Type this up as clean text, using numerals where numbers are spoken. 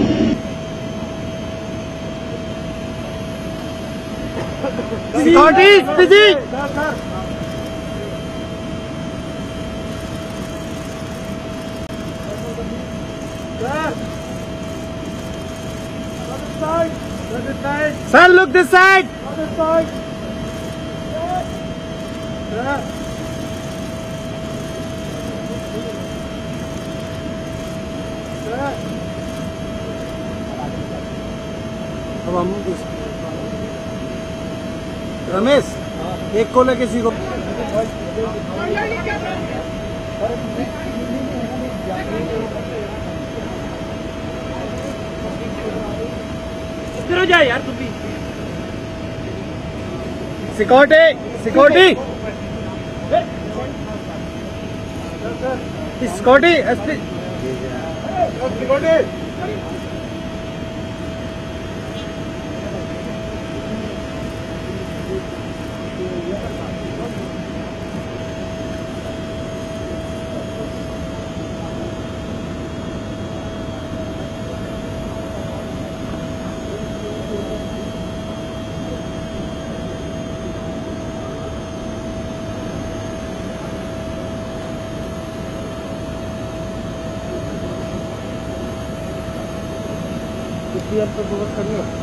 Scotty, busy. Sir, look this side. अब हम रमेश एक को ले किसी को हो जाए यार तुम भी security security security SP security तो बहुत करिए।